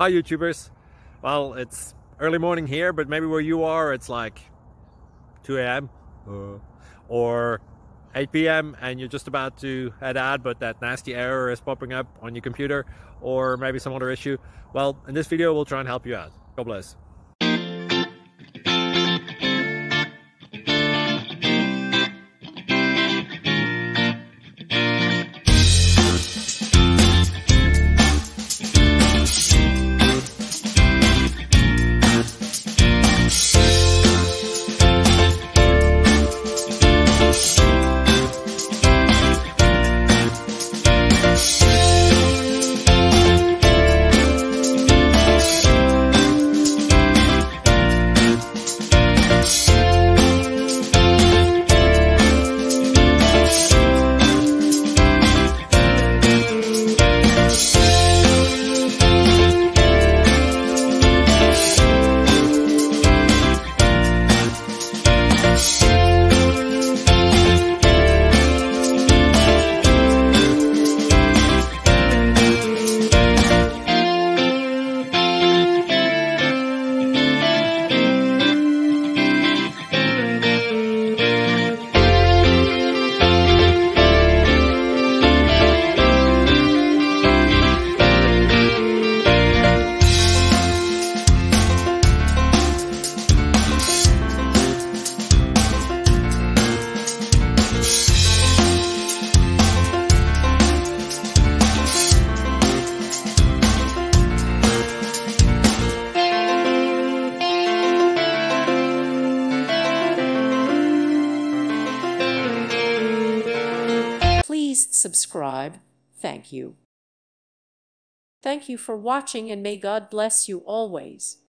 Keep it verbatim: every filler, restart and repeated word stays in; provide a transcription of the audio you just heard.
Hi YouTubers. Well, it's early morning here, but maybe where you are it's like two A M uh, or eight P M and you're just about to head out, but that nasty error is popping up on your computer, or maybe some other issue. Well, in this video we'll try and help you out. God bless. Please subscribe. Thank you. Thank you for watching, and may God bless you always.